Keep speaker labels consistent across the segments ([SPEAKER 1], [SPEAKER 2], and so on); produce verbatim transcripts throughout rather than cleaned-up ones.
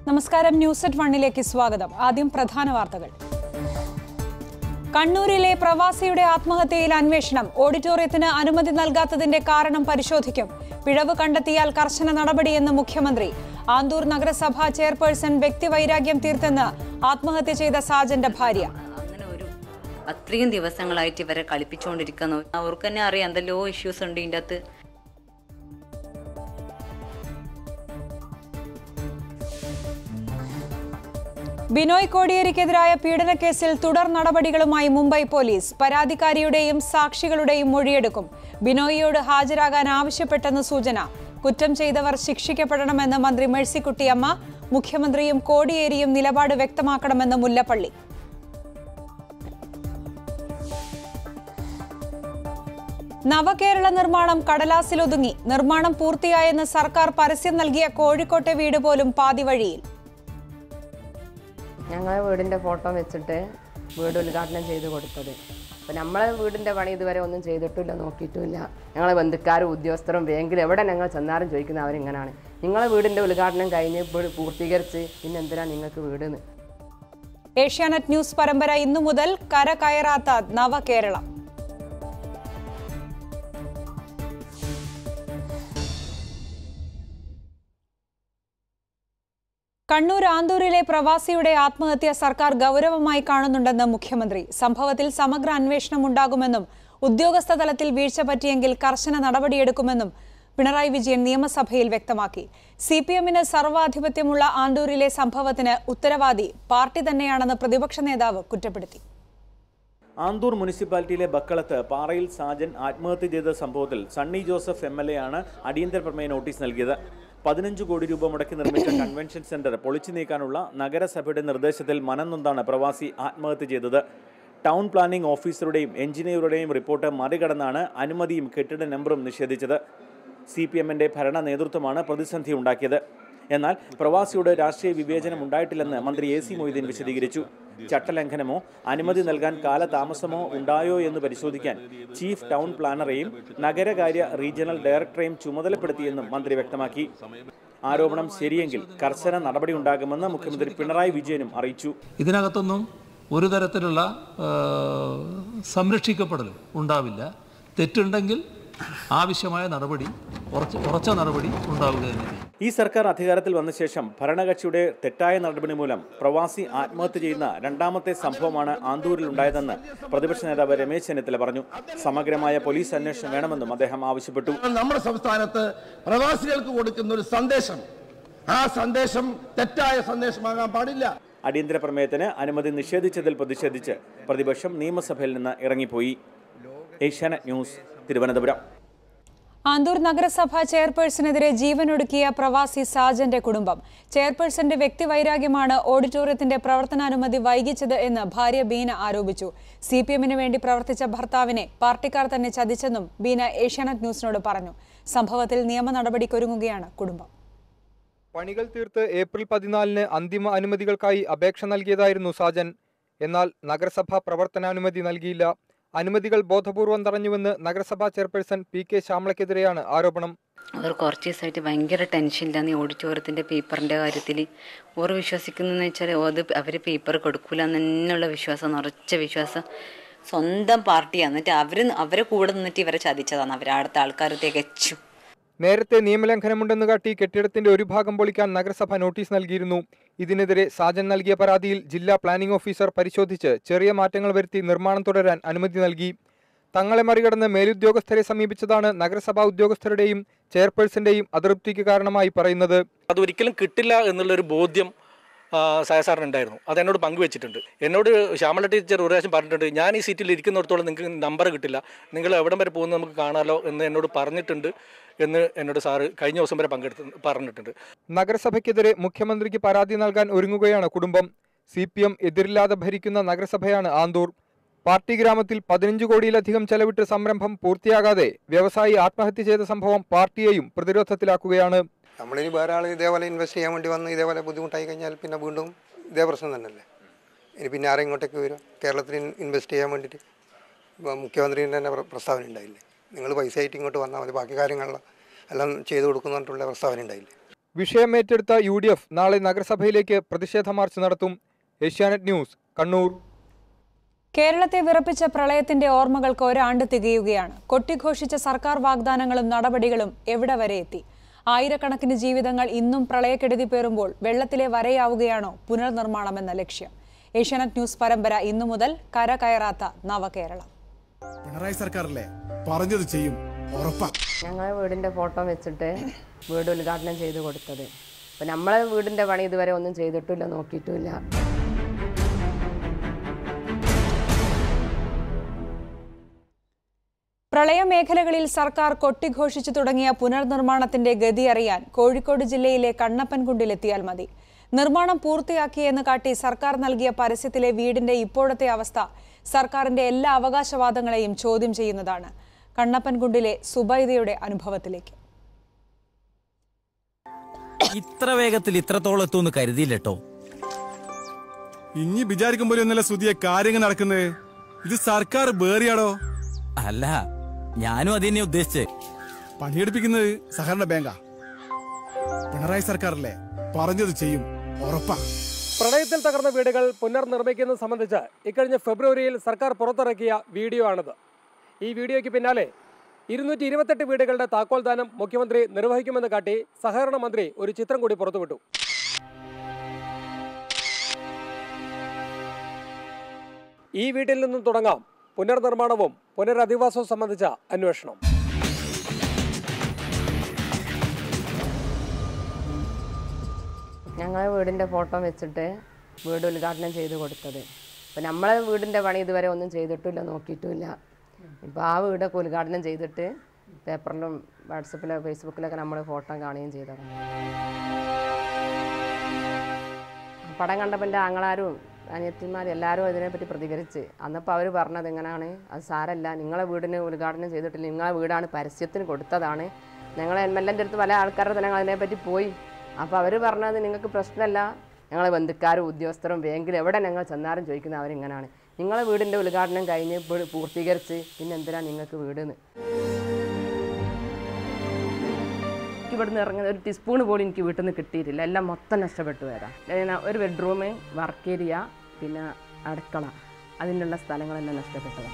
[SPEAKER 1] നമസ്കാരം, news at വണ്ണിലേക്ക് സ്വാഗതം. ആദ്യം പ്രധാന വാർത്തകൾ. കണ്ണൂരിലെ പ്രവാസിയുടെ ആത്മഹത്യയിൽ അന്വേഷണം. ഓഡിറ്റോറിയത്തിന് അനുമതി നൽകാത്തതിന്റെ കാരണം പരിശോധിക്കും. പിഴവ് കണ്ടെത്തിയാൽ കർശന നടപടിയെന്ന് മുഖ്യമന്ത്രി. ആന്തൂർ നഗരസഭാ ചെയർപേഴ്സൺ വ്യക്തിവൈരാഗ്യം തീർത്തെന്ന് ആത്മഹത്യ ചെയ്ത സാജന്റെ ഭാര്യ.
[SPEAKER 2] അങ്ങനെ ഒരു അത്രയും ദിവസങ്ങളായിട്ട് ഇവരെ കളിപ്പിച്ചുകൊണ്ടിരിക്കുന്നു. അവർക്ക് തന്നെ അറിയാം എന്തെല്ലോ ഇഷ്യൂസ് ഉണ്ട് ഇതിൻ്റെ അകത്ത്.
[SPEAKER 1] ബിനോയ് കോടിയേരിക്കെതിരായ പീഡനക്കേസിൽ തുടർ നടപടികളുമായി മുംബൈ പോലീസ്. പരാതിക്കാരിയുടെയും സാക്ഷികളുടെയും മൊഴിയെടുക്കും. ബിനോയിയോട് ഹാജരാകാൻ ആവശ്യപ്പെട്ടെന്ന് സൂചന. കുറ്റം ചെയ്തവർ ശിക്ഷിക്കപ്പെടണമെന്ന് മന്ത്രി മേഴ്സിക്കുട്ടിയമ്മ. മുഖ്യമന്ത്രിയും കോടിയേരിയും നിലപാട് വ്യക്തമാക്കണമെന്ന് മുല്ലപ്പള്ളി. നവകേരള നിർമ്മാണം കടലാസിലൊതുങ്ങി. നിർമ്മാണം പൂർത്തിയായെന്ന് സർക്കാർ പരസ്യം നൽകിയ കോഴിക്കോട്ടെ വീട് പോലും പാതിവഴിയിൽ.
[SPEAKER 3] ഞങ്ങളെ വീടിൻ്റെ ഫോട്ടോ വെച്ചിട്ട് വീട് ഉദ്ഘാടനം ചെയ്ത് കൊടുത്തത്. അപ്പോൾ നമ്മളെ വീടിൻ്റെ പണി ഇതുവരെ ഒന്നും ചെയ്തിട്ടില്ല, നോക്കിയിട്ടുമില്ല. ഞങ്ങളെ ബന്ധുക്കാരും ഉദ്യോഗസ്ഥരും ബാങ്കിൽ എവിടെ ഞങ്ങൾ ചെന്നാലും ചോദിക്കുന്നത് അവരിങ്ങനെയാണ്. നിങ്ങളെ വീടിൻ്റെ ഉദ്ഘാടനം കഴിഞ്ഞ് ഇപ്പോൾ പൂർത്തീകരിച്ച് പിന്നെ എന്തിനാണ് നിങ്ങൾക്ക് വീടെന്ന്.
[SPEAKER 1] ഏഷ്യാനെറ്റ് ന്യൂസ് പരമ്പര ഇന്നു മുതൽ കര കയറാത്ത നവകേരളം. കണ്ണൂർ ആന്തൂരിലെ പ്രവാസിയുടെ ആത്മഹത്യ സർക്കാർ ഗൗരവമായി കാണുന്നുണ്ടെന്ന് മുഖ്യമന്ത്രി. സംഭവത്തിൽ സമഗ്ര അന്വേഷണം ഉണ്ടാകുമെന്നും ഉദ്യോഗസ്ഥ തലത്തിൽ വീഴ്ച പറ്റിയെങ്കിൽ കർശന നടപടിയെടുക്കുമെന്നും പിണറായി വിജയൻ നിയമസഭയിൽ വ്യക്തമാക്കി. സി പി എമ്മിന് സർവാധിപത്യമുള്ള ആന്തൂരിലെ സംഭവത്തിന് ഉത്തരവാദി പാർട്ടി തന്നെയാണെന്ന് പ്രതിപക്ഷ നേതാവ് കുറ്റപ്പെടുത്തി.
[SPEAKER 4] ആന്തൂർ മുനിസിപ്പാലിറ്റിയിലെ ബക്കളത്ത് പാറയിൽ സാജൻ ആത്മഹത്യ ചെയ്ത സംഭവത്തിൽ Sunny Joseph M L A ആണ് അടിയന്തര പ്രമേയ നോട്ടീസ് നൽകിയത്. പതിനഞ്ച് കോടി രൂപ മുടക്കി നിർമ്മിച്ച കൺവെൻഷൻ സെന്റർ പൊളിച്ചു നീക്കാനുള്ള നഗരസഭയുടെ നിർദ്ദേശത്തിൽ മനംനൊന്താണ് പ്രവാസി ആത്മഹത്യ ചെയ്തത്. ടൗൺ പ്ലാനിംഗ് ഓഫീസറുടെയും എഞ്ചിനീയറുടെയും റിപ്പോർട്ട് മറികടന്നാണ് അനുമതിയും കെട്ടിട നമ്പറും നിഷേധിച്ചത്. സി പി എമ്മിന്റെ ഭരണ നേതൃത്വമാണ് പ്രതിസന്ധി ഉണ്ടാക്കിയത്. എന്നാൽ പ്രവാസിയോട് രാഷ്ട്രീയ വിവേചനം ഉണ്ടായിട്ടില്ലെന്ന് മന്ത്രി എ സി മൊയ്തീൻ വിശദീകരിച്ചു. ചട്ടലംഘനമോ അനുമതി നൽകാൻ കാലതാമസമോ ഉണ്ടായോ എന്ന് പരിശോധിക്കാൻ ചീഫ് ടൗൺ പ്ലാനറെയും നഗരകാര്യ റീജിയണൽ ഡയറക്ടറെയും ചുമതലപ്പെടുത്തിയെന്നും മന്ത്രി വ്യക്തമാക്കി. ആരോപണം ശരിയെങ്കിൽ കർശന നടപടി ഉണ്ടാകുമെന്ന് മുഖ്യമന്ത്രി പിണറായി വിജയനും അറിയിച്ചു.
[SPEAKER 5] ഇതിനകത്തൊന്നും ഒരു തരത്തിലുള്ള സംരക്ഷിക്കപ്പെടലും ഉണ്ടാവില്ല. തെറ്റുണ്ടെങ്കിൽ ആവശ്യമായ നടപടി ഉറച്ച നടപടി ഉണ്ടാവുക തന്നെ.
[SPEAKER 4] ഈ സർക്കാർ അധികാരത്തിൽ വന്ന ശേഷം ഭരണകക്ഷിയുടെ തെറ്റായ നടപടി മൂലം പ്രവാസി ആത്മഹത്യ ചെയ്യുന്ന രണ്ടാമത്തെ സംഭവമാണ് ആന്തൂരിൽ ഉണ്ടായതെന്ന് പ്രതിപക്ഷ നേതാവ് രമേശ് ചെന്നിത്തല പറഞ്ഞു. സമഗ്രമായ പോലീസ് അന്വേഷണം വേണമെന്നും അദ്ദേഹം ആവശ്യപ്പെട്ടു.
[SPEAKER 6] നമ്മുടെ സംസ്ഥാനത്ത് പ്രവാസികൾക്ക് കൊടുക്കുന്ന ഒരു സന്ദേശം, ആ സന്ദേശം തെറ്റായ സന്ദേശമാകാൻ പാടില്ല.
[SPEAKER 4] അടിയന്തര പ്രമേയത്തിന് അനുമതി നിഷേധിച്ചതിൽ പ്രതിഷേധിച്ച് പ്രതിപക്ഷം നിയമസഭയിൽ നിന്ന് ഇറങ്ങിപ്പോയി. ഏഷ്യാനെറ്റ് ന്യൂസ്, തിരുവനന്തപുരം.
[SPEAKER 1] ആന്തൂർ നഗരസഭാ ചെയർപേഴ്സണെതിരെ ജീവനൊടുക്കിയ പ്രവാസി സാജന്റെ കുടുംബം. ചെയർപേഴ്സന്റെ വ്യക്തിവൈരാഗ്യമാണ് ഓഡിറ്റോറിയത്തിന്റെ പ്രവർത്തനാനുമതി വൈകിച്ചത് എന്ന് ഭാര്യ ബീന ആരോപിച്ചു. സി പി എമ്മിന് വേണ്ടി പ്രവർത്തിച്ച ഭർത്താവിനെ പാർട്ടിക്കാർ തന്നെ ചതിച്ചെന്നും ബീന ഏഷ്യാനെറ്റ് ന്യൂസിനോട് പറഞ്ഞു. സംഭവത്തിൽ നിയമ നടപടിക്കൊരുങ്ങുകയാണ് കുടുംബം.
[SPEAKER 7] പണികൾ തീർത്ത് ഏപ്രിൽ പതിനാലിന് അന്തിമ അനുമതികൾക്കായി അപേക്ഷ നൽകിയതായിരുന്നു സാജൻ. എന്നാൽ നഗരസഭ പ്രവർത്തനാനുമതി നൽകിയില്ല. അനുമതികൾ ബോധപൂർവം തടഞ്ഞുവെന്ന് നഗരസഭാ ചെയർപേഴ്സൺ പി കെ ശ്യാമളയ്ക്കെതിരെയാണ് ആരോപണം.
[SPEAKER 2] അവർ കുറച്ച് ദിവസമായിട്ട് ഭയങ്കര ടെൻഷനിലാണ് ഈ ഓഡിറ്റോറിയത്തിൻ്റെ പേപ്പറിൻ്റെ കാര്യത്തിൽ. ഓർ വിശ്വസിക്കുന്നതെന്ന് വെച്ചാൽ അത് അവർ പേപ്പർ കൊടുക്കില്ല എന്നുള്ള വിശ്വാസം, ഉറച്ച വിശ്വാസം. സ്വന്തം പാർട്ടിയാണ്, എന്നിട്ട് അവർ അവരെ കൂടെ നിന്നിട്ട് ഇവരെ ചതിച്ചതാണ്. അവരടുത്ത ആൾക്കാർ തികച്ചു.
[SPEAKER 7] നേരത്തെ നിയമലംഘനമുണ്ടെന്ന് കാട്ടി കെട്ടിടത്തിന്റെ ഒരു ഭാഗം പൊളിക്കാൻ നഗരസഭ നോട്ടീസ് നൽകിയിരുന്നു. ഇതിനെതിരെ സാജൻ നൽകിയ പരാതിയിൽ ജില്ലാ പ്ലാനിംഗ് ഓഫീസർ പരിശോധിച്ച് ചെറിയ മാറ്റങ്ങൾ വരുത്തി നിർമ്മാണം തുടരാൻ അനുമതി നൽകി. തങ്ങളെ മറികടന്ന് മേലുദ്യോഗസ്ഥരെ സമീപിച്ചതാണ് നഗരസഭാ ഉദ്യോഗസ്ഥരുടെയും ചെയർപേഴ്സന്റെയും അതൃപ്തിക്ക് കാരണമായി പറയുന്നത്.
[SPEAKER 8] അതൊരിക്കലും കിട്ടില്ല എന്നുള്ളൊരു ബോധ്യം സാറിനുണ്ടായിരുന്നു. അതെന്നോട് പങ്കുവെച്ചിട്ടുണ്ട്. എന്നോട് ശ്യാമള ടീച്ചർ ഒരു പ്രാവശ്യം പറഞ്ഞിട്ടുണ്ട്, ഞാൻ ഈ സീറ്റിൽ ഇരിക്കുന്നിടത്തോളം നിങ്ങൾക്ക് നമ്പർ കിട്ടില്ല, നിങ്ങൾ എവിടം വരെ പോകുന്നത് നമുക്ക് കാണാമല്ലോ എന്ന് എന്നോട് പറഞ്ഞിട്ടുണ്ട് എന്ന് എന്നോട് സാറ് കഴിഞ്ഞ ദിവസം വരെ പങ്കെടുത്ത് പറഞ്ഞിട്ടുണ്ട്.
[SPEAKER 7] നഗരസഭയ്ക്കെതിരെ മുഖ്യമന്ത്രിക്ക് പരാതി നൽകാൻ ഒരുങ്ങുകയാണ് കുടുംബം. സി പി എം എതിരില്ലാതെ ഭരിക്കുന്ന നഗരസഭയാണ് ആന്തൂർ. പാർട്ടി ഗ്രാമത്തിൽ പതിനഞ്ച് കോടിയിലധികം ചെലവിട്ട് സംരംഭം പൂർത്തിയാകാതെ വ്യവസായി ആത്മഹത്യ ചെയ്ത സംഭവം പാർട്ടിയെയും പ്രതിരോധത്തിലാക്കുകയാണ്.
[SPEAKER 9] നമ്മളിനി വേറെ ആൾ ഇതേപോലെ ഇൻവെസ്റ്റ് ചെയ്യാൻ വേണ്ടി വന്ന് ഇതേപോലെ ബുദ്ധിമുട്ടായി കഴിഞ്ഞാൽ പിന്നെ വീണ്ടും ഇതേ പ്രശ്നം തന്നെയല്ലേ. ഇനി പിന്നെ ആരും ഇങ്ങോട്ടേക്ക് വരും? കേരളത്തിൽ ഇൻവെസ്റ്റ് ചെയ്യാൻ വേണ്ടിയിട്ട് ഇപ്പോൾ മുഖ്യമന്ത്രിൻ്റെ തന്നെ പ്രസ്താവന ഉണ്ടായില്ലേ, നിങ്ങൾ പൈസ ആയിട്ട് ഇങ്ങോട്ട് വന്നാൽ മതി, ബാക്കി കാര്യങ്ങളെല്ലാം എല്ലാം ചെയ്തു കൊടുക്കുന്നിട്ടുള്ള പ്രസ്താവന ഉണ്ടായില്ലേ.
[SPEAKER 7] വിഷയം ഏറ്റെടുത്ത യു ഡി എഫ് നാളെ നഗരസഭയിലേക്ക് പ്രതിഷേധ മാർച്ച് നടത്തും. ഏഷ്യാനെറ്റ് ന്യൂസ്, കണ്ണൂർ.
[SPEAKER 1] കേരളത്തെ വിറപ്പിച്ച പ്രളയത്തിന്റെ ഓർമ്മകൾക്ക് ഒരാണ്ട് തികയുകയാണ്. കൊട്ടിഘോഷിച്ച സർക്കാർ വാഗ്ദാനങ്ങളും നടപടികളും എവിടെ വരെ എത്തി? ആയിരക്കണക്കിന് ജീവിതങ്ങൾ ഇന്നും പ്രളയക്കെടുതി പേറുമ്പോൾ വെള്ളത്തിലെ വരയാവുകയാണോ പുനർനിർമ്മാണമെന്ന ലക്ഷ്യം? ഏഷ്യാനെറ്റ് ന്യൂസ് പരമ്പര ഇന്നു മുതൽ കര കയറാത്ത നവകേരളം.
[SPEAKER 10] പിണറായി സർക്കാരല്ലേ പറഞ്ഞത് ചെയ്യും, ഉറപ്പാ.
[SPEAKER 3] ഞങ്ങളെ വീടിൻ്റെ ഫോട്ടോ വെച്ചിട്ട് വീട് ഉദ്ഘാടനം ചെയ്ത് കൊടുത്തത്. അപ്പം നമ്മളെ വീടിൻ്റെ പണി ഇതുവരെ ഒന്നും ചെയ്തിട്ടില്ല, നോക്കിയിട്ടുമില്ല.
[SPEAKER 1] പ്രളയമേഖലകളിൽ സർക്കാർ കൊട്ടിഘോഷിച്ചു തുടങ്ങിയ പുനർനിർമ്മാണത്തിന്റെ ഗതി അറിയാൻ കോഴിക്കോട് ജില്ലയിലെ കണ്ണപ്പൻകുണ്ടിലെത്തിയാൽ മതി. നിർമ്മാണം പൂർത്തിയാക്കിയെന്ന് കാട്ടി സർക്കാർ നൽകിയ പരസ്യത്തിലെ വീടിന്റെ ഇപ്പോഴത്തെ അവസ്ഥ സർക്കാരിന്റെ എല്ലാ അവകാശവാദങ്ങളെയും ചോദ്യം ചെയ്യുന്നതാണ്. കണ്ണപ്പൻകുണ്ടിലെ സുബൈദയുടെ അനുഭവത്തിലേക്ക്.
[SPEAKER 11] ഇത്ര വേഗത്തിൽ ഇത്രത്തോളം എത്തുമെന്ന് കരുതിയില്ലട്ടോ.
[SPEAKER 10] ഇനി വിചാരിക്കുമ്പോൾ ഒന്നല്ല സുധിയെ കാര്യങ്ങൾ നടക്കുന്നത്. ഇത് സർക്കാർ വേറിയാടോ.
[SPEAKER 11] അല്ല, ഞാനും അതിനെ ഉദ്ദേശിച്ച്.
[SPEAKER 10] പണിയെടുപ്പിക്കുന്നത് സഹകരണ ബാങ്കാ. പിണറായി സർക്കാരല്ലേ പറഞ്ഞത് ചെയ്യും, ഉറപ്പാ.
[SPEAKER 12] പ്രളയത്തിൽ തകർന്ന വീടുകൾ പുനർനിർമ്മിക്കുന്നത് സംബന്ധിച്ച് ഇക്കഴിഞ്ഞ ഫെബ്രുവരിയിൽ സർക്കാർ പുറത്തിറക്കിയ വീഡിയോ ആണിത്. ഈ വീഡിയോയ്ക്ക് പിന്നാലെ ഇരുന്നൂറ്റി ഇരുപത്തെട്ട് വീടുകളുടെ താക്കോൽദാനം മുഖ്യമന്ത്രി നിർവഹിക്കുമെന്ന് കാട്ടി സഹകരണ മന്ത്രി ഒരു ചിത്രം കൂടി പുറത്തുവിട്ടു. ഈ വീട്ടിൽ നിന്നും തുടങ്ങാം പുനർനിർമ്മാണവും പുനരധിവാസവും സംബന്ധിച്ച അന്വേഷണം.
[SPEAKER 3] ഞങ്ങളെ വീടിൻ്റെ ഫോട്ടോ വെച്ചിട്ട് വീട് ഉദ്ഘാടനം ചെയ്ത് കൊടുത്തത്. അപ്പം നമ്മളെ വീടിൻ്റെ പണി ഇതുവരെ ഒന്നും ചെയ്തിട്ടില്ല, നോക്കിയിട്ടുമില്ല. ഇപ്പോൾ ആ വീടൊക്കെ ഉദ്ഘാടനം ചെയ്തിട്ട് പേപ്പറിലും വാട്സപ്പിലോ ഫേസ്ബുക്കിലൊക്കെ നമ്മൾ ഫോട്ടോ കാണുകയും ചെയ്തതാണ്. പടം കണ്ടപ്പോൾ എൻ്റെ ആങ്ങളാരും അനിയത്തിമാരും എല്ലാവരും അതിനെപ്പറ്റി പ്രതികരിച്ച്. അന്നപ്പോൾ അവർ പറഞ്ഞത് എങ്ങനെയാണ്, അത് സാരല്ല, നിങ്ങളെ വീടിന് ഉദ്ഘാടനം ചെയ്തിട്ടില്ല, നിങ്ങളെ വീടാണ് പരസ്യത്തിന് കൊടുത്തതാണ്. ഞങ്ങളെ എം എൽ എൻ്റെ അടുത്ത് പല ആൾക്കാരുടെ തന്നെ ഞങ്ങൾ അതിനെപ്പറ്റി പോയി. അപ്പോൾ അവർ പറഞ്ഞത് നിങ്ങൾക്ക് പ്രശ്നമല്ല, ഞങ്ങളെ ബന്ധുക്കാരും ഉദ്യോഗസ്ഥരും ബാങ്കിൽ എവിടെ ഞങ്ങൾ ചെന്നാലും ചോദിക്കുന്നത് അവരിങ്ങനെയാണ്, നിങ്ങളെ വീടിൻ്റെ ഉദ്ഘാടനം കഴിഞ്ഞ് പൂർത്തീകരിച്ച് പിന്നെ എന്തിനാണ് നിങ്ങൾക്ക് വീടെന്ന്. എനിക്ക് ഇവിടുന്ന് ഇറങ്ങുന്ന ഒരു ടീസ്പൂൺ പോലും എനിക്ക് വീട്ടിൽ നിന്ന് കിട്ടിയിട്ടില്ല, എല്ലാം മൊത്തം നഷ്ടപ്പെട്ടു വരാം. ഒരു ബെഡ്റൂം, വർക്ക് ഏരിയ, പിന്നെ അടുക്കള, അതിനുള്ള സ്ഥലങ്ങളെല്ലാം നഷ്ടപ്പെട്ടതാണ്.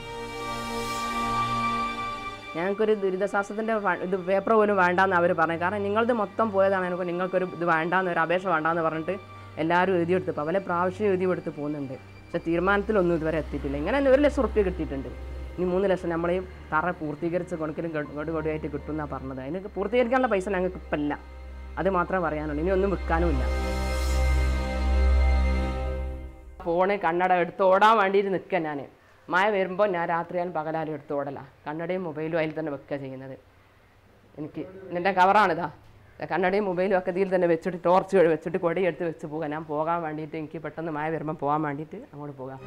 [SPEAKER 3] ഞങ്ങൾക്കൊരു ദുരിതാശ്വാസത്തിൻ്റെ ഇത് പേപ്പർ പോലും വേണ്ടാന്ന് അവർ പറഞ്ഞു. കാരണം നിങ്ങളത് മൊത്തം പോയതാണ്, എനിക്ക് നിങ്ങൾക്കൊരു ഇത് വേണ്ടാന്ന്, ഒരു അപേക്ഷ വേണ്ടാന്ന് പറഞ്ഞിട്ട് എല്ലാവരും എഴുതിയെടുത്ത് പല പ്രാവശ്യം എഴുതിയെടുത്ത് പോകുന്നുണ്ട്. പക്ഷെ തീരുമാനത്തിലൊന്നും ഇതുവരെ എത്തിയിട്ടില്ല. ഇങ്ങനെ ഒരു ലക്ഷം റുപ്യ കിട്ടിയിട്ടുണ്ട്. ഇനി മൂന്ന് ലക്ഷം നമ്മൾ ഈ തറ പൂർത്തീകരിച്ച് കൊടുക്കലും ഗഡു ഗഡുവായിട്ട് കിട്ടുമെന്നാണ് പറഞ്ഞത്. അതിന് പൂർത്തീകരിക്കാനുള്ള പൈസ ഞങ്ങൾക്ക് ഇപ്പം ഇല്ല, അത് മാത്രമേ പറയാനുള്ളൂ. ഇനി ഒന്നും വിൽക്കാനുമില്ല. ഫോണ് കണ്ണട എടുത്ത് ഓടാൻ വേണ്ടിയിട്ട് നിൽക്കുക. ഞാൻ മഴ വരുമ്പോൾ ഞാൻ രാത്രിയാലും പകലാലും എടുത്ത് ഓടല. കണ്ണടയും മൊബൈലും അതിൽ തന്നെ വെക്കുക ചെയ്യുന്നത്. എനിക്ക് എൻ്റെ കവറാണിതാ, കണ്ണടയും മൊബൈലും ഒക്കെ ഇതിൽ തന്നെ വെച്ചിട്ട് ടോർച്ച് വെച്ചിട്ട് കൊടിയെടുത്ത് വെച്ച് പോകാം. ഞാൻ പോകാൻ വേണ്ടിയിട്ട് എനിക്ക് പെട്ടെന്ന് മഴ വരുമ്പോൾ പോകാൻ വേണ്ടിയിട്ട് അങ്ങോട്ട് പോകാം.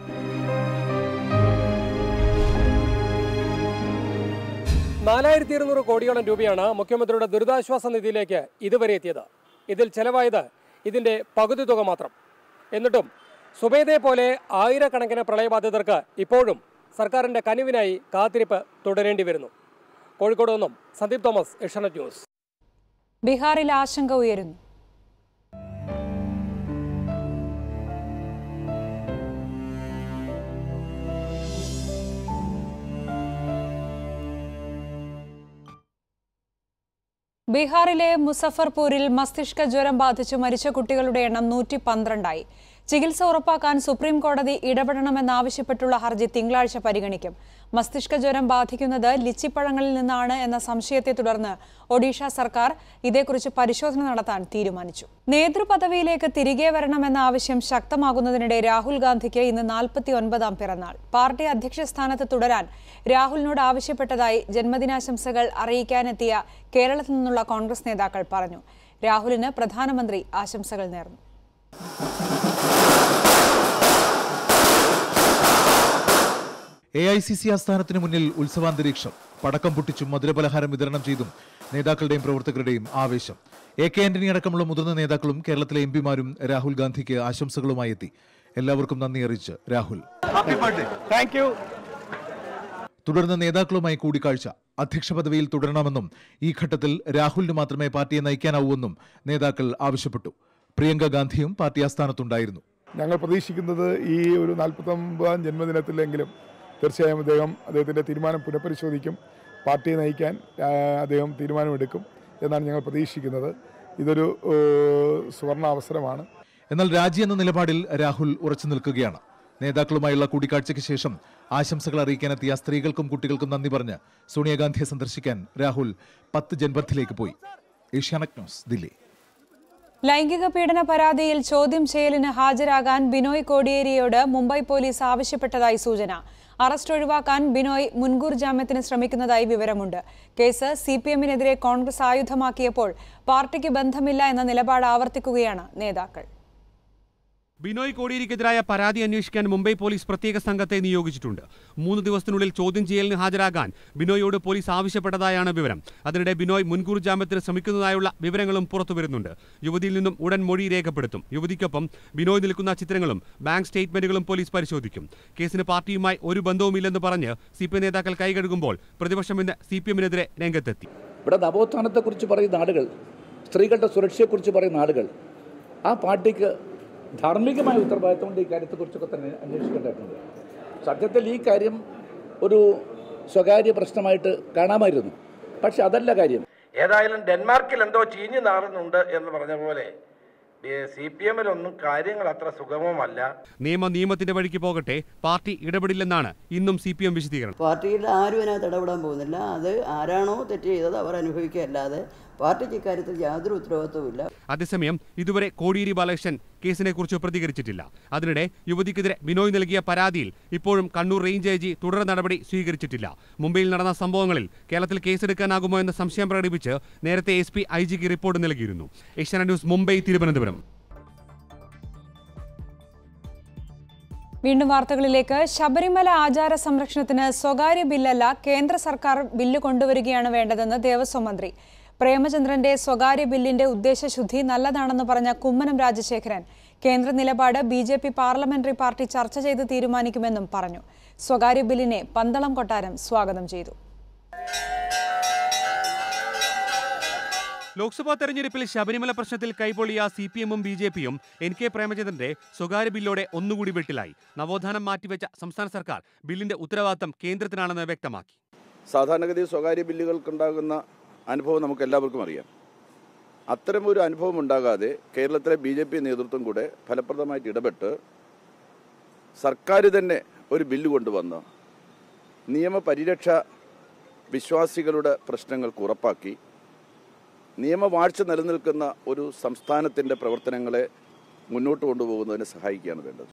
[SPEAKER 12] നാലായിരത്തി ഇരുന്നൂറ് കോടിയോളം രൂപയാണ് മുഖ്യമന്ത്രിയുടെ ദുരിതാശ്വാസ നിധിയിലേക്ക് ഇതുവരെ എത്തിയത്. ഇതിൽ ചെലവായത് ഇതിൻ്റെ പകുതി തുക മാത്രം. എന്നിട്ടും സുബൈദയെ പോലെ ആയിരക്കണക്കിന് പ്രളയബാധിതർക്ക് ഇപ്പോഴും സർക്കാരിൻ്റെ കനിവിനായി കാത്തിരിപ്പ് തുടരേണ്ടി വരുന്നു. കോഴിക്കോട് നിന്നും സന്ദീപ് തോമസ്, ഏഷ്യാനെറ്റ് ന്യൂസ്.
[SPEAKER 1] ബീഹാറിൽ ആശങ്ക ഉയരുന്നു. ബീഹാറിലെ മുസഫർപൂരിൽ മസ്തിഷ്ക ജ്വരം ബാധിച്ചു മരിച്ച കുട്ടികളുടെ എണ്ണം നൂറ്റി പന്ത്രണ്ടായി. ചികിത്സ ഉറപ്പാക്കാൻ സുപ്രീം കോടതി ഇടപെടണമെന്നാവശ്യപ്പെട്ടുള്ള ഹർജി തിങ്കളാഴ്ച പരിഗണിക്കും. മസ്തിഷ്ക ജ്വരം ബാധിക്കുന്നത് ലിച്ചിപ്പഴങ്ങളിൽ നിന്നാണ് എന്ന സംശയത്തെ തുടർന്ന് ഒഡീഷ സർക്കാർ ഇതേക്കുറിച്ച് പരിശോധന നടത്താൻ തീരുമാനിച്ചു. നേതൃപദവിയിലേക്ക് തിരികെ വരണമെന്ന ആവശ്യം ശക്തമാകുന്നതിനിടെ രാഹുൽ ഗാന്ധിക്ക് ഇന്ന് നാൽപ്പത്തി ഒൻപതാം പിറന്നാൾ. പാർട്ടി അധ്യക്ഷ സ്ഥാനത്ത് തുടരാൻ രാഹുലിനോട് ആവശ്യപ്പെട്ടതായി ജന്മദിനാശംസകൾ അറിയിക്കാനെത്തിയ കേരളത്തിൽ നിന്നുള്ള കോൺഗ്രസ് നേതാക്കൾ പറഞ്ഞു. രാഹുലിന് പ്രധാനമന്ത്രി ആശംസകൾ നേർന്നു.
[SPEAKER 13] എ ഐ സി സി ആസ്ഥാനത്തിന് മുന്നിൽ ഉത്സവാന്തരീക്ഷം. പടക്കം പൊട്ടിച്ചും മധുരപലഹാരം വിതരണം ചെയ്തും നേതാക്കളുടെയും പ്രവർത്തകരുടെയും ആവേശം. എ കെ ആന്റണി അടക്കമുള്ള മുതിർന്ന നേതാക്കളും കേരളത്തിലെ എം പിമാരും രാഹുൽ ഗാന്ധിക്ക് ആശംസകളുമായി എത്തി. എല്ലാവർക്കും നന്ദി അറിയിച്ച് രാഹുൽ. തുടർന്ന് നേതാക്കളുമായി കൂടിക്കാഴ്ച. അധ്യക്ഷ പദവിയിൽ തുടരണമെന്നും ഈ ഘട്ടത്തിൽ രാഹുലിന് മാത്രമേ പാർട്ടിയെ നയിക്കാനാവൂവെന്നും നേതാക്കൾ ആവശ്യപ്പെട്ടു. പ്രിയങ്ക ഗാന്ധിയും പാർട്ടി ആസ്ഥാനത്തുണ്ടായിരുന്നു.
[SPEAKER 14] ഞങ്ങൾ പ്രതീക്ഷിക്കുന്നത് ഈ ഒരു നാൽപ്പത്തൊമ്പതാം ജന്മദിനത്തിലെങ്കിലും തീർച്ചയായും അദ്ദേഹം അദ്ദേഹത്തിൻ്റെ തീരുമാനം പുനഃപരിശോധിക്കും, പാർട്ടിയെ നയിക്കാൻ അദ്ദേഹം തീരുമാനമെടുക്കും എന്നാണ് ഞങ്ങൾ പ്രതീക്ഷിക്കുന്നത്. ഇതൊരു സുവർണ അവസരമാണ്.
[SPEAKER 13] എന്നാൽ രാജി എന്ന നിലപാടിൽ രാഹുൽ ഉറച്ചു നിൽക്കുകയാണ്. നേതാക്കളുമായുള്ള കൂടിക്കാഴ്ചയ്ക്ക് ശേഷം ആശംസകൾ അറിയിക്കാനെത്തിയ സ്ത്രീകൾക്കും കുട്ടികൾക്കും നന്ദി പറഞ്ഞ് സോണിയാഗാന്ധിയെ സന്ദർശിക്കാൻ രാഹുൽ പത്ത് ജൻപഥിലേക്ക് പോയി. ഏഷ്യാനെറ്റ് ന്യൂസ്, ദില്ലി.
[SPEAKER 1] ലൈംഗിക പീഡന പരാതിയിൽ ചോദ്യം ചെയ്യലിന് ഹാജരാകാൻ ബിനോയ് കോടിയേരിയോട് മുംബൈ പോലീസ് ആവശ്യപ്പെട്ടതായി സൂചന. അറസ്റ്റ് ഒഴിവാക്കാൻ ബിനോയ് മുൻകൂർ ജാമ്യത്തിന് ശ്രമിക്കുന്നതായി വിവരമുണ്ട്. കേസ് സി പി എമ്മിനെതിരെ കോൺഗ്രസ് ആയുധമാക്കിയപ്പോൾ പാർട്ടിക്ക് ബന്ധമില്ല എന്ന നിലപാട് ആവർത്തിക്കുകയാണ് നേതാക്കൾ.
[SPEAKER 15] ബിനോയ് കോടിയേരിക്കെതിരായ പരാതി അന്വേഷിക്കാൻ മുംബൈ പോലീസ് പ്രത്യേക സംഘത്തെ നിയോഗിച്ചിട്ടുണ്ട്. മൂന്ന് ദിവസത്തിനുള്ളിൽ ചോദ്യം ചെയ്യലിന് ഹാജരാകാൻ ബിനോയോട് പോലീസ് ആവശ്യപ്പെട്ടതായാണ് വിവരം. അതിനിടെ ബിനോയ് മുൻകൂർ ജാമ്യത്തിന് ശ്രമിക്കുന്നതായുള്ള വിവരങ്ങളും പുറത്തുവരുന്നുണ്ട്. യുവതിയിൽ നിന്നും ഉടൻ മൊഴി രേഖപ്പെടുത്തും. യുവതിക്കൊപ്പം ബിനോയ് നിൽക്കുന്ന ചിത്രങ്ങളും ബാങ്ക് സ്റ്റേറ്റ്മെന്റുകളും പോലീസ് പരിശോധിക്കും. കേസിന് പാർട്ടിയുമായി ഒരു ബന്ധവുമില്ലെന്ന് പറഞ്ഞ് സി പി എം നേതാക്കൾ കൈകഴുകുമ്പോൾ പ്രതിപക്ഷം ഇന്ന് സി പി എമ്മിനെതിരെ രംഗത്തെത്തി.
[SPEAKER 16] ഇവിടെ നവോത്ഥാനത്തെക്കുറിച്ച് പറയുന്ന ആളുകൾ, സ്ത്രീകളുടെ സുരക്ഷയെക്കുറിച്ച് പറയുന്ന ആളുകൾ, ആ പാർട്ടിക്ക് ധാർമ്മികമായ ഉത്തരവാദിത്വം കൊണ്ട് ഈ കാര്യത്തെക്കുറിച്ചൊക്കെ തന്നെ അന്വേഷിക്കേണ്ടതുണ്ട്. സത്യത്തിൽ ഈ കാര്യം ഒരു സ്വകാര്യ പ്രശ്നമായിട്ട് കാണാമായിരുന്നു, പക്ഷെ അതല്ല കാര്യം.
[SPEAKER 17] ഏതായാലും ഡെൻമാർക്കിൽ എന്തോ ചീഞ്ഞു നാറുന്നുണ്ട് എന്ന് പറഞ്ഞ പോലെ സി പി എമ്മിലൊന്നും കാര്യങ്ങൾ അത്ര സുഗമമല്ല.
[SPEAKER 15] നിയമ നിയമത്തിന്റെ വഴിക്ക് പോകട്ടെ, പാർട്ടി ഇടപെടില്ലെന്നാണ് ഇന്നും സി പി എം വിശദീകരണം.
[SPEAKER 18] പാർട്ടിയിൽ ആരും അതിനകത്ത് ഇടപെടാൻ പോകുന്നില്ല. അത് ആരാണോ തെറ്റ് ചെയ്തത് അവർ അനുഭവിക്കുകയല്ലാതെ പാർട്ടിക്ക് ഇക്കാര്യത്തിൽ യാതൊരു ഉത്തരവാദിത്വമില്ല.
[SPEAKER 15] അതേസമയം ഇതുവരെ കോടിയേരി ബാലകൃഷ്ണൻ കേസിനെ കുറിച്ച് പ്രതികരിച്ചിട്ടില്ല. അതിനിടെ യുവതിക്കെതിരെ ബിനോയ് നൽകിയ പരാതിയിൽ ഇപ്പോഴും കണ്ണൂർ റേഞ്ച് ഐ ജി തുടർ നടപടി സ്വീകരിച്ചിട്ടില്ല. മുംബൈയിൽ നടന്ന സംഭവങ്ങളിൽ കേരളത്തിൽ കേസെടുക്കാനാകുമോ എന്ന സംശയം പ്രകടിപ്പിച്ച് നേരത്തെ എസ് പി ഐ ജിക്ക് റിപ്പോർട്ട് നൽകിയിരുന്നു. ഏഷ്യാനെറ്റ് ന്യൂസ്, മുംബൈ, തിരുവനന്തപുരം.
[SPEAKER 1] വീണ്ടും വാർത്തകളിലേക്ക്. ശബരിമല ആചാര സംരക്ഷണത്തിന് സ്വകാര്യ ബില്ലല്ല, കേന്ദ്ര സർക്കാർ ബില്ല് കൊണ്ടുവരികയാണ് വേണ്ടതെന്ന് ദേവസ്വം മന്ത്രി. പ്രേമചന്ദ്രന്റെ സ്വകാര്യ ബില്ലിന്റെ ഉദ്ദേശശുദ്ധി നല്ലതാണെന്ന് പറഞ്ഞ കുമ്മനം രാജശേഖരൻ കേന്ദ്ര നിലപാട് B J P parliamentary party ചർച്ച ചെയ്ത് തീരുമാനിക്കുമെന്നും പറഞ്ഞു. സ്വകാര്യ ബില്ലിനെ പന്തളം കൊട്ടാരം സ്വാഗതം ചെയ്തു.
[SPEAKER 15] ലോക്സഭാ തെരഞ്ഞെടുപ്പിൽ ശബരിമല പ്രശ്നത്തിൽ കൈപൊള്ളിയ സി പി എമ്മും ബി ജെ പിയും എൻ കെ പ്രേമചന്ദ്രന്റെ സ്വകാര്യ ബില്ലോടെ ഒന്നുകൂടി വെട്ടിലായി. നവോത്ഥാനം മാറ്റിവെച്ച സംസ്ഥാന സർക്കാർ ബില്ലിന്റെ ഉത്തരവാദിത്തം കേന്ദ്രത്തിനാണെന്ന് വ്യക്തമാക്കി.
[SPEAKER 19] സാധാരണഗതിയിൽ സ്വകാര്യ ബില്ലുകൾക്കുണ്ടാകുന്ന അനുഭവം നമുക്ക് എല്ലാവർക്കും അറിയാം. അത്തരമൊരു അനുഭവം ഉണ്ടാകാതെ കേരളത്തിലെ ബി ജെ പി നേതൃത്വം കൂടെ ഫലപ്രദമായിട്ട് ഇടപെട്ട് സർക്കാർ തന്നെ ഒരു ബില്ല് കൊണ്ടുവന്ന് നിയമപരിരക്ഷ വിശ്വാസികളുടെ പ്രശ്നങ്ങൾക്ക് ഉറപ്പാക്കി നിയമവാഴ്ച നിലനിൽക്കുന്ന ഒരു സംസ്ഥാനത്തിൻ്റെ പ്രവർത്തനങ്ങളെ മുന്നോട്ട് കൊണ്ടുപോകുന്നതിന് സഹായിക്കുകയാണ് വേണ്ടത്.